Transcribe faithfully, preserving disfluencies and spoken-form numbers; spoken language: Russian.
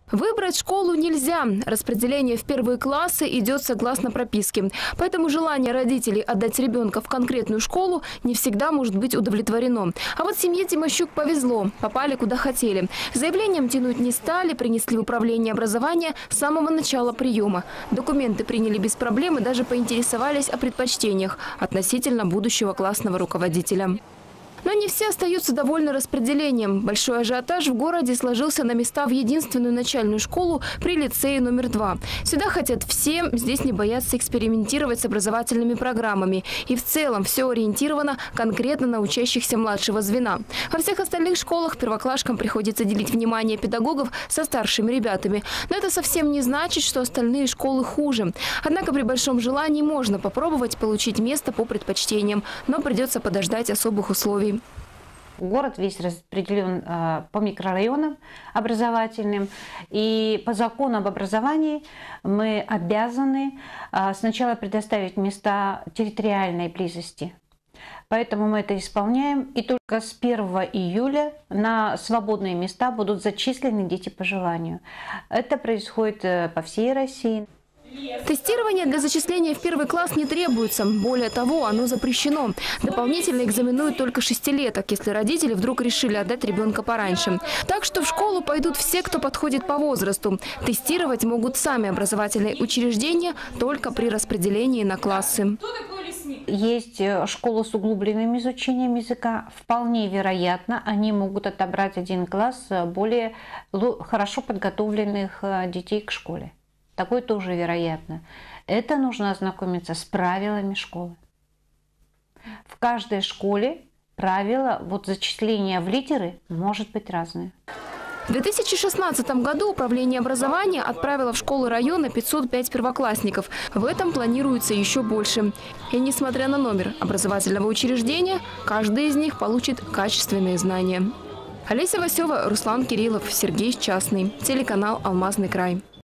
Выбрать школу нельзя. Распределение в первые классы идет согласно прописке. Поэтому желание родителей отдать ребенка в конкретную школу не всегда может быть удовлетворено. А вот семье Тимощук повезло. Попали куда хотели. Заявлением тянуть не стали, принесли в управление образования с самого начала приема. Документы приняли без проблем и даже поинтересовались о предпочтениях относительно будущего классного руководителя. Но не все остаются довольны распределением. Большой ажиотаж в городе сложился на места в единственную начальную школу при лицее номер два. Сюда хотят все, здесь не боятся экспериментировать с образовательными программами. И в целом все ориентировано конкретно на учащихся младшего звена. Во всех остальных школах первоклашкам приходится делить внимание педагогов со старшими ребятами. Но это совсем не значит, что остальные школы хуже. Однако при большом желании можно попробовать получить место по предпочтениям. Но придется подождать особых условий. Город весь распределен э, по микрорайонам образовательным. И по закону об образовании мы обязаны э, сначала предоставить места территориальной близости. Поэтому мы это исполняем. И только с первого июля на свободные места будут зачислены дети по желанию. Это происходит э, по всей России. Тестирование для зачисления в первый класс не требуется. Более того, оно запрещено. Дополнительно экзаменуют только шестилеток, если родители вдруг решили отдать ребенка пораньше. Так что в школу пойдут все, кто подходит по возрасту. Тестировать могут сами образовательные учреждения только при распределении на классы. Есть школы с углубленным изучением языка. Вполне вероятно, они могут отобрать один класс более хорошо подготовленных детей к школе. Такое тоже вероятно. Это нужно ознакомиться с правилами школы. В каждой школе правила вот зачисления в лидеры может быть разные. В две тысячи шестнадцатом году Управление образования отправило в школы района пятьсот пять первоклассников. В этом планируется еще больше. И несмотря на номер образовательного учреждения, каждый из них получит качественные знания. Олеся Васева, Руслан Кириллов, Сергей Счастный. Телеканал «Алмазный край».